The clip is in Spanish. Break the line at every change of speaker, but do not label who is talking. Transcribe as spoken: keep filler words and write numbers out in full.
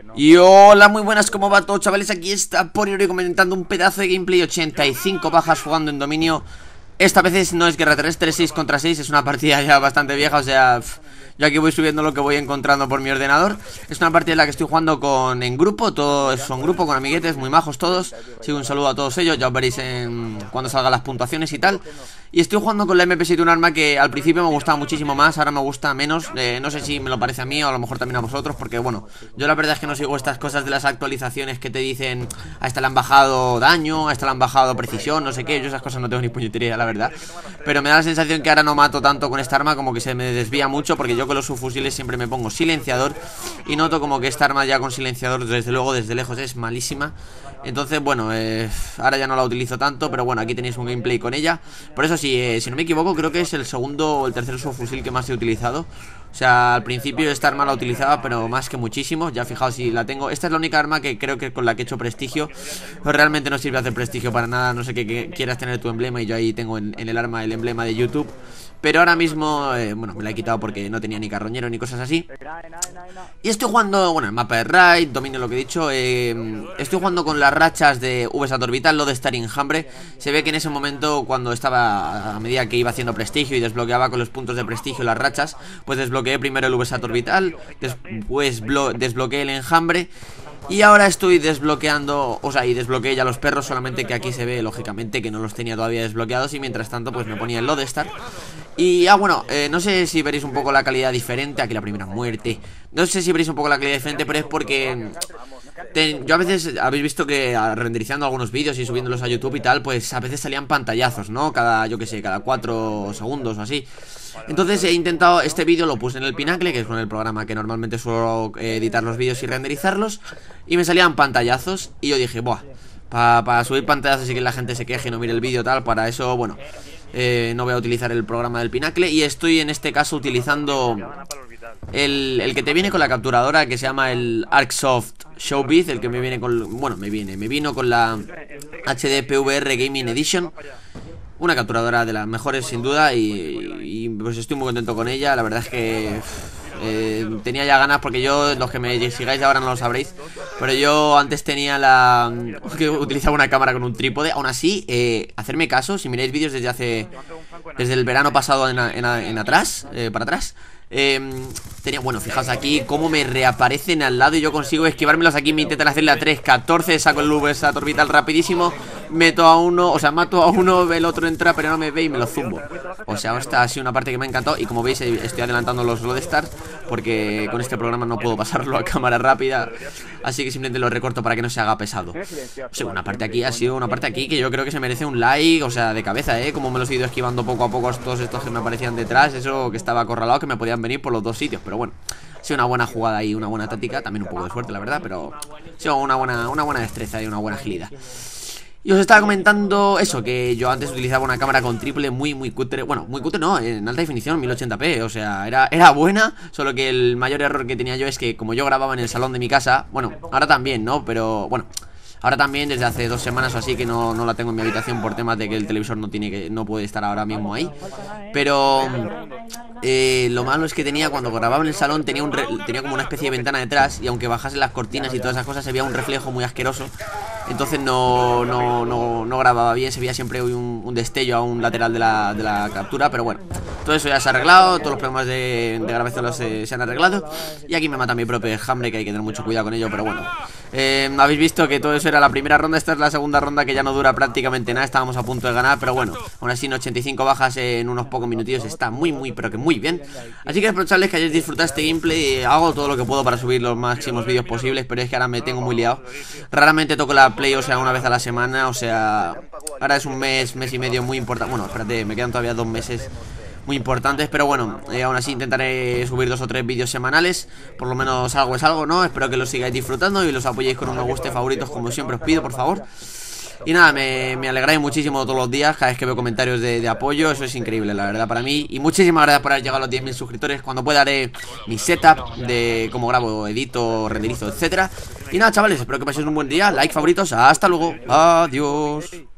Y hola, muy buenas, ¿cómo va todo, chavales? Aquí está Poriori comentando un pedazo de gameplay. Ochenta y cinco bajas jugando en dominio. Esta vez no es guerra terrestre, seis contra seis. Es una partida ya bastante vieja, o sea, pff, yo aquí voy subiendo lo que voy encontrando por mi ordenador. Es una partida en la que estoy jugando con en grupo. Todos son grupo, con amiguetes, muy majos todos. Así que un saludo a todos ellos, ya os veréis en cuando salgan las puntuaciones y tal. Y estoy jugando con la M P siete, un arma que al principio me gustaba muchísimo más, ahora me gusta menos. eh, No sé si me lo parece a mí o a lo mejor también a vosotros, porque bueno, yo la verdad es que no sigo estas cosas de las actualizaciones que te dicen a esta le han bajado daño, a esta le han bajado precisión, no sé qué. Yo esas cosas no tengo ni puñetería, la verdad. Pero me da la sensación que ahora no mato tanto con esta arma, como que se me desvía mucho, porque yo con los subfusiles siempre me pongo silenciador. Y noto como que esta arma ya con silenciador, desde luego, desde lejos es malísima. Entonces, bueno, eh, ahora ya no la utilizo tanto, pero bueno, aquí tenéis un gameplay con ella. Por eso, si, eh, si no me equivoco, creo que es el segundo o el tercer subfusil que más he utilizado. O sea, al principio esta arma la utilizaba, pero más que muchísimo. Ya fijaos si la tengo. Esta es la única arma que creo que con la que he hecho prestigio. Pero realmente no sirve hacer prestigio para nada. No sé qué, que quieras tener tu emblema, y yo ahí tengo en, en el arma el emblema de YouTube. Pero ahora mismo, eh, bueno, me la he quitado porque no tenía ni carroñero ni cosas así. Y estoy jugando, bueno, el mapa de Raid, dominio lo que he dicho. eh, Estoy jugando con las rachas de VSAT Orbital, lo de estar enjambre. Se ve que en ese momento, cuando estaba, a medida que iba haciendo prestigio y desbloqueaba con los puntos de prestigio las rachas, pues desbloqueé primero el VSAT Orbital, después desbloqueé el enjambre. Y ahora estoy desbloqueando, o sea, y desbloqueé ya los perros, solamente que aquí se ve, lógicamente, que no los tenía todavía desbloqueados. Y mientras tanto, pues me ponía el Lodestar. Y, ah, bueno, eh, no sé si veréis un poco la calidad diferente. Aquí la primera muerte. No sé si veréis un poco la calidad diferente, pero es porque... Ten, yo a veces, habéis visto que renderizando algunos vídeos y subiéndolos a YouTube y tal, pues a veces salían pantallazos, ¿no? Cada, yo que sé, cada cuatro segundos o así. Entonces he intentado, este vídeo lo puse en el Pinacle, que es con el programa que normalmente suelo editar los vídeos y renderizarlos, y me salían pantallazos. Y yo dije, buah, para pa subir pantallazos y que la gente se queje y no mire el vídeo tal, para eso, bueno, eh, no voy a utilizar el programa del Pinacle. Y estoy en este caso utilizando el, el que te viene con la capturadora, que se llama el Arcsoft Showbiz, el que me viene con, bueno, me viene, me vino con la H D P V R Gaming Edition. Una capturadora de las mejores sin duda, y, y pues estoy muy contento con ella. La verdad es que eh, tenía ya ganas, porque yo, los que me sigáis ahora no lo sabréis, pero yo antes tenía la... que utilizaba una cámara con un trípode. Aún así, eh, hacerme caso, si miráis vídeos desde hace... desde el verano pasado en, en, en atrás, eh, para atrás, eh, tenía, bueno, fijaos aquí cómo me reaparecen al lado y yo consigo esquivármelos. Aquí me intentan hacerle a tres catorce, saco el VSAT Orbital rapidísimo, meto a uno, o sea, mato a uno, el otro entra pero no me ve y me lo zumbo. O sea, esta ha sido una parte que me ha encantado. Y como veis, estoy adelantando los Lodestars, porque con este programa no puedo pasarlo a cámara rápida, así que simplemente lo recorto para que no se haga pesado. O sea, una parte aquí ha sido una parte aquí que yo creo que se merece un like, o sea, de cabeza, eh. Como me los he ido esquivando poco a poco todos estos que me aparecían detrás, eso que estaba acorralado, que me podían venir por los dos sitios. Pero bueno, ha sido una buena jugada y una buena táctica, también un poco de suerte, la verdad, pero ha sido una buena, una buena destreza y una buena agilidad. Y os estaba comentando eso, que yo antes utilizaba una cámara con triple muy, muy cutre. Bueno, muy cutre no, en alta definición, mil ochenta p. O sea, era, era buena, solo que el mayor error que tenía yo es que como yo grababa en el salón de mi casa, bueno, ahora también, ¿no? Pero, bueno, ahora también desde hace dos semanas o así que no, no la tengo en mi habitación por temas de que el televisor no tiene que no puede estar ahora mismo ahí. Pero eh, lo malo es que tenía, cuando grababa en el salón, tenía, un re, tenía como una especie de ventana detrás, y aunque bajase las cortinas y todas esas cosas, se veía un reflejo muy asqueroso. Entonces no, no, no, no grababa bien, se veía siempre un, un destello a un lateral de la, de la captura. Pero bueno, todo eso ya se ha arreglado, todos los problemas de, de grabación se, se han arreglado. Y aquí me mata mi propio enjambre, que hay que tener mucho cuidado con ello, pero bueno. Eh, habéis visto que todo eso era la primera ronda, esta es la segunda ronda, que ya no dura prácticamente nada, estábamos a punto de ganar, pero bueno, aún así en ochenta y cinco bajas en unos pocos minutillos está muy, muy, pero que muy bien. Así que espero, chavales, que hayáis disfrutado este gameplay. Hago todo lo que puedo para subir los máximos vídeos posibles, pero es que ahora me tengo muy liado. Raramente toco la play, o sea, una vez a la semana, o sea, ahora es un mes, mes y medio muy importante. Bueno, espérate, me quedan todavía dos meses muy importantes, pero bueno, eh, aún así intentaré subir dos o tres vídeos semanales. Por lo menos algo es algo, ¿no? Espero que los sigáis disfrutando y los apoyéis con un me gusta y favoritos, como siempre os pido, por favor. Y nada, me, me alegráis muchísimo todos los días, cada vez que veo comentarios de, de apoyo. Eso es increíble, la verdad, para mí. Y muchísimas gracias por haber llegado a los diez mil suscriptores. Cuando pueda haré mi setup de cómo grabo, edito, renderizo, etcétera. Y nada, chavales, espero que paséis un buen día. Like, favoritos, hasta luego. Adiós.